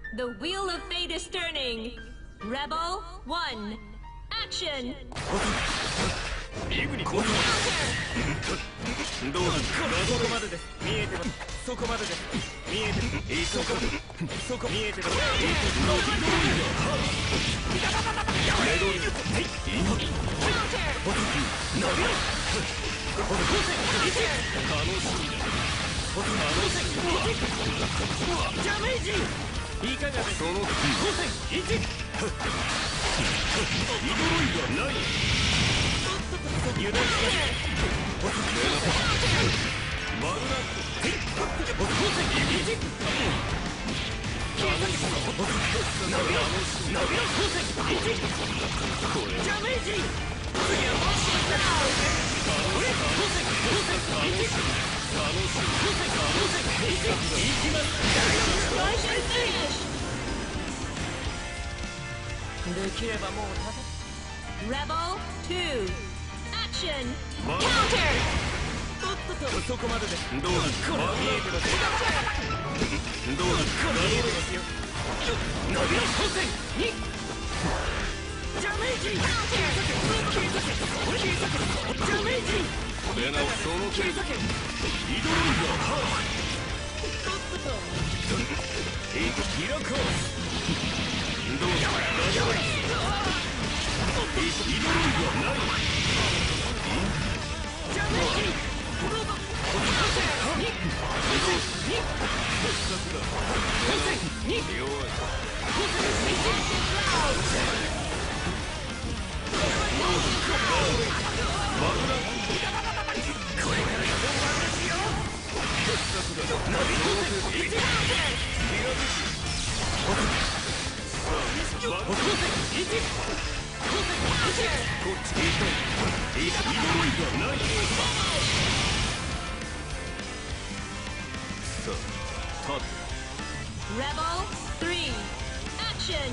The wheel of fate is turning. Rebel 1. Action. リグにコースどうだそこまでです。見えてます。そこまでです。見えてる。そこ見えてます。レドリーダメージいかがですその1イドロイドない油断しますマグナットダメージできればもう Rebel 2. Action. マグナッ Counter. そこまでですどうだ見えてますどうだ見えてますよ伸びろ光線にダメージダメージ出直その程度イドロイドハーヒラコースどうだイドロイドないダメージ Rebel 3. Action.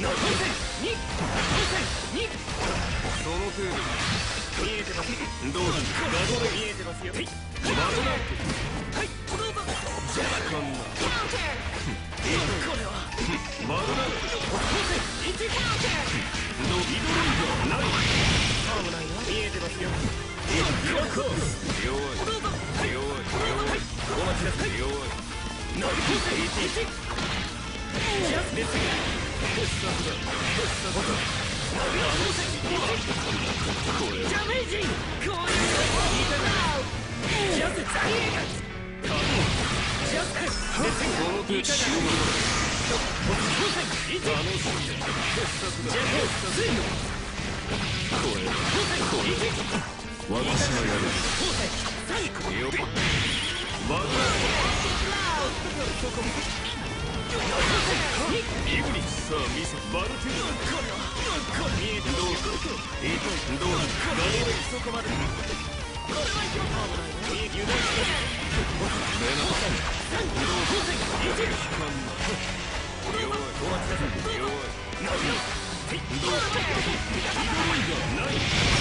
その程度見えてますどうだ謎で見えてますよマグナットはいジャラコンのこれはマグナットイドロイドない危ないよ見えてますよヒラコース弱いお待ちなさい弱いナビコースジャスですダメージこういうジャスザイエガジャスこの手中私がやるバグイグニスさあ見せバルティー見えてどうどうそこまでこれはよく油断し目の弱いお待ちなさい弱いどうない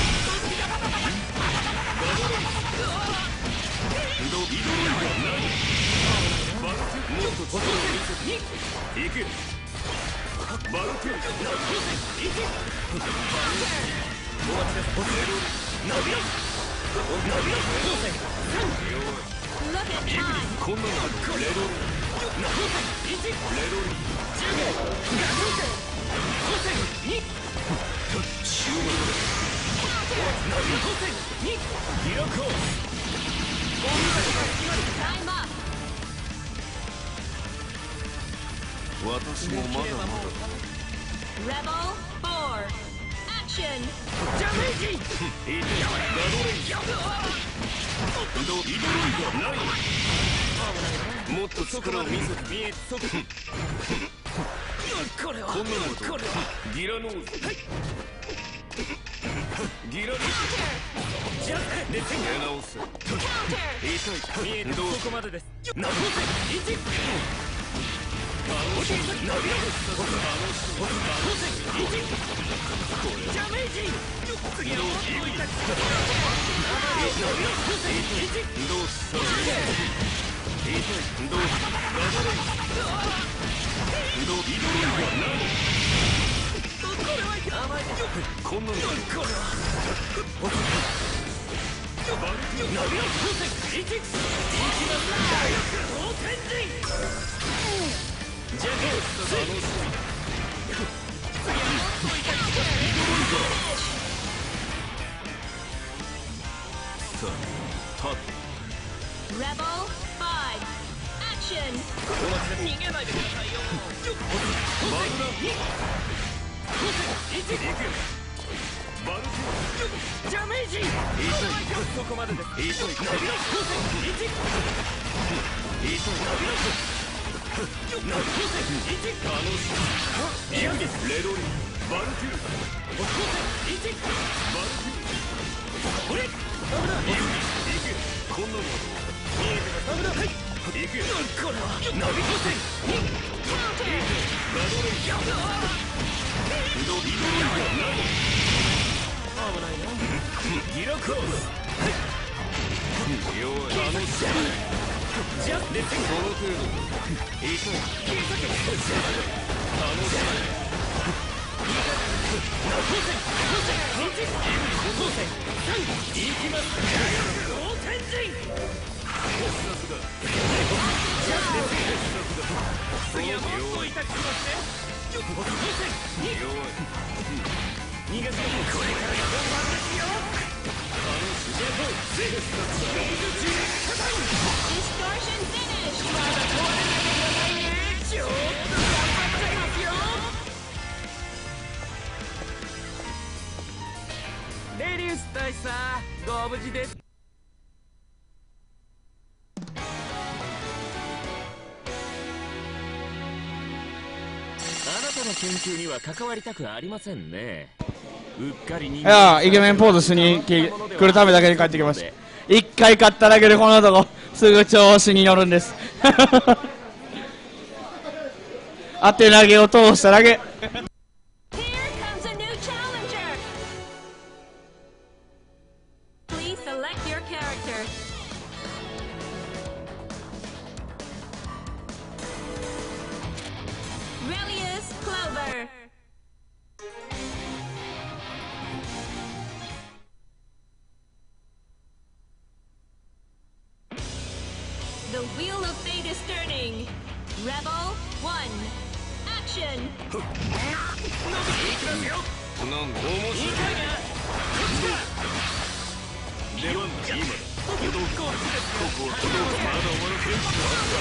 もっと力を見せていけバルティーいけお待ちなさいナビロこんなのレドルシューマンヒラコース私もまだまだ Rebel 4. Action. ダメージもっと力を見せて見えそここれはこんなのとギラノーズギラノーズジャックで手直す痛い見えてそこまでですなるほどダメージ次のどうこんなんだこれは Rebel 5 Action 逃げないでくださいよダメージそこまでですレドリバルテューこれこんなの見えてたダメだ行くこれはナビコセガドレイドビドリがない危ないなギラクロス弱い楽しいじゃあレッツその程度痛い楽しい行きます同天神次はもっと痛くしますね逃がすこれからが本番ですよDistortion finish まだ壊れないでくださいねちょっと頑張っちゃいますよレリウス大佐ご無事ですあなたの研究には関わりたくありませんねうっかりいやイケメンポーズしに来るためだけに帰ってきました一回勝っただけでこの男すぐ調子に乗るんです当て投げを通しただけ The wheel of fate is turning. Rebel 1 Action なんだ面白い出番だ今だここはまだ終わらせる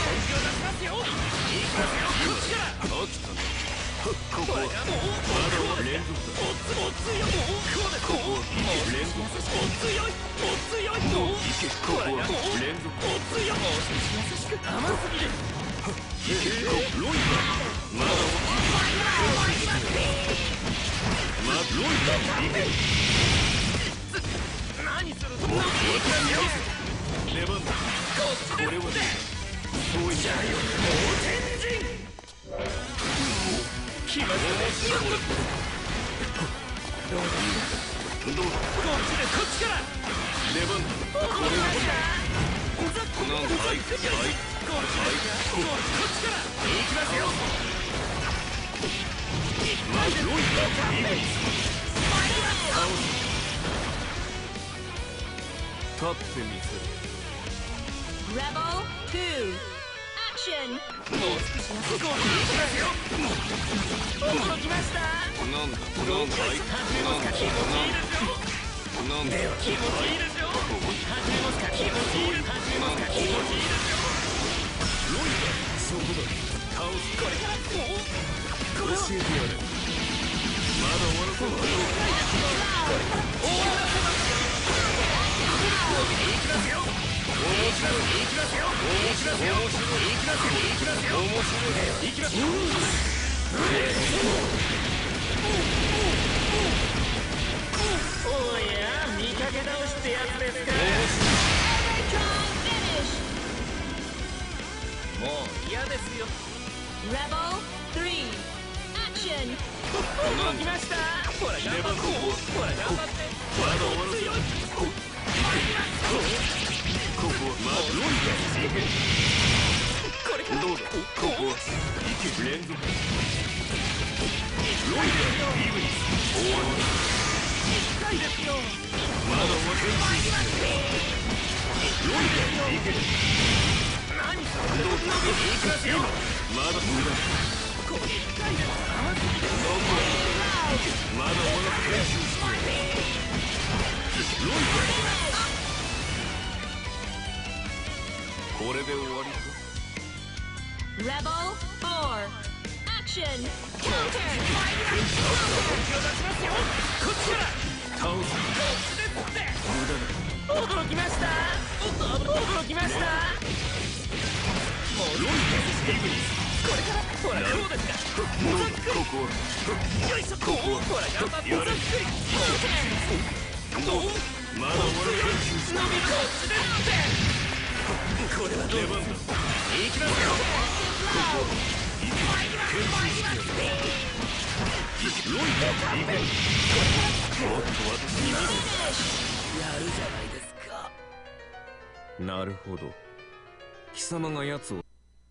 飽きたなここはまだ連続だここは連続だもう行けここは連続だ優しく甘すぎる行けロイだまだロイだ行け何するの出番だこれはそうじゃよ天神来ましたねどうだこっちから出番だこれはなんだはいこっちから行きますよまずロイだ立ってみせる Rebel 2 Action もう少しここに行きますよ驚きましたなんだはいなんだ気持ちいいですよなんだ気持ちいいですよ始めますか気持ちいい始めますか気持ちいいですよロイだそこだ倒すこれから教えてやるまだ終わらせない終わらせます行きますよ面白い行きますよ面白い行きますよ面白い行きますよおや見かけ倒しってやつですかもう嫌ですよ Rebel 3 Action 動きましたほら頑張ってほら頑張ってまだ終わらせよここはまあロイだこれからどうだぞここは行け連続ロイデアイグニス終わりまだ終わってロイデア行け何それどうぞ行きますよまだ無駄これ1回ですまだ終わって練習してロイデアこれで終わりか Rebel 4 Action こっちから倒す驚きました驚きましたロイデイグニスこれからほらこうですかここはよいしょここほら頑張ってざっくりまだ終わる練習して伸びこっちですこれはどう出番だ行きますよロイデイグニスもっと私に見せやるじゃないですかなるほど貴様が奴を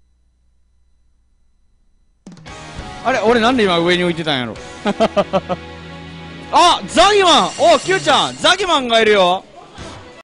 あれ俺なんで今上に置いてたんやろあザギマンおキューちゃんザギマンがいるよ